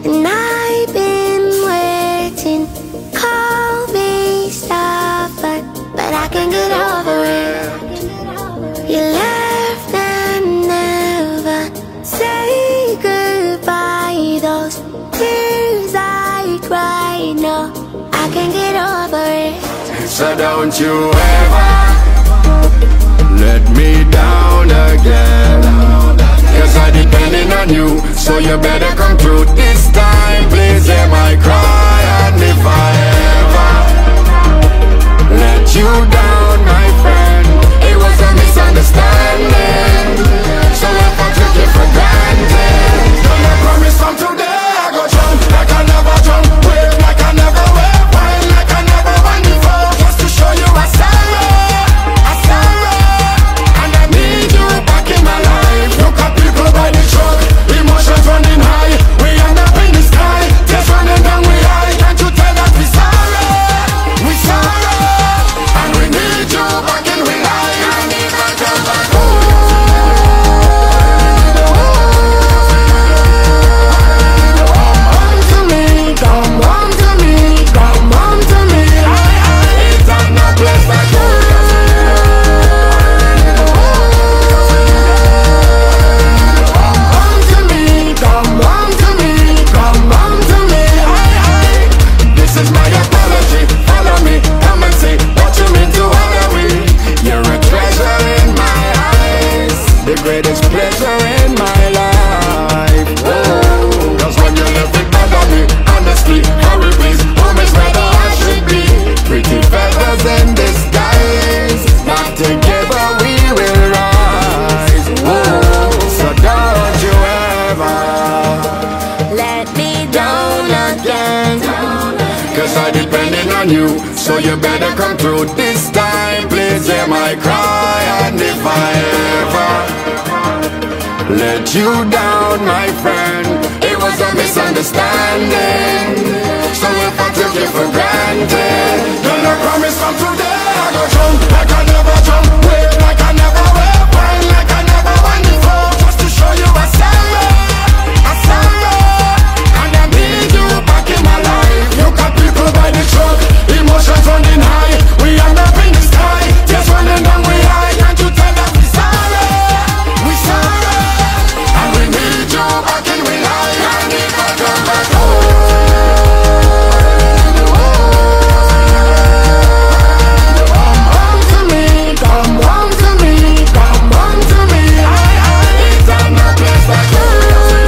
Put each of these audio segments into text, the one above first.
And I've been waiting. Call me stubborn, but I can't get over it. You left and never say goodbye. Those tears I cried, no, I can't get over it. So don't you ever let me down again, 'cause I'm depending on you, so you better come through this time. Please hear my cry, and if I ever let you down, my friend, it was a misunderstanding. So if I took you for granted, don't I promise from today I go drunk like I never drunk, wave like I never wave, wine like I never wine before, just to show you I sorrow. Emotions running high, we end up in the sky. Tears running down, we high. Can't you tell that we sorry? We sorry, and we need you back in we high. I need my girl back home. Come home to me, come home to me, come home to me. It's not no place like home. The greatest pleasure in my life. Oh, 'cause when you left it bother me, honestly, hurry please, home is where the heart should be. Pretty feathers in disguise, not together we will rise. Oh, so don't you ever let me down again, 'cause I'm depending on you, so you better come through this time. Please hear my cry, and if I ever let you down, my friend, it was a misunderstanding. So if I took you for granted, then I promise from today I go drunk like I never drunk, wave like I never wave, wine like I never wine before, just to show you I sorrow, and I need you back in my life. You got people by the truck, emotions running high, we end up in the sky. Tears running down, we high. Can't you tell that we sorry? We sorry, and we need you back in we high. I need my girl back home. Come home to me, come home to me, come home to me. It's not no place like home.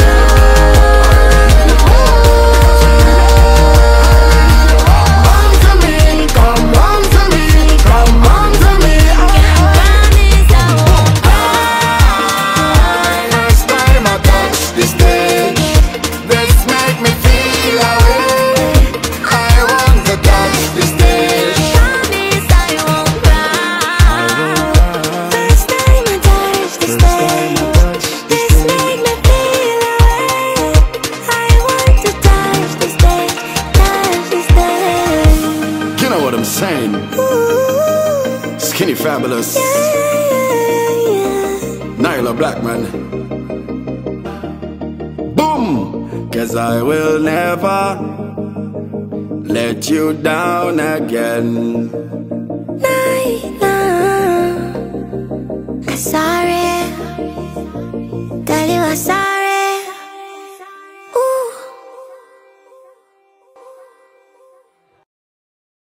Skinny Fabulous, Nyla Blackman. Boom! 'Cause I will never let you down again. Nyla, I'm sorry, tell you I'm sorry.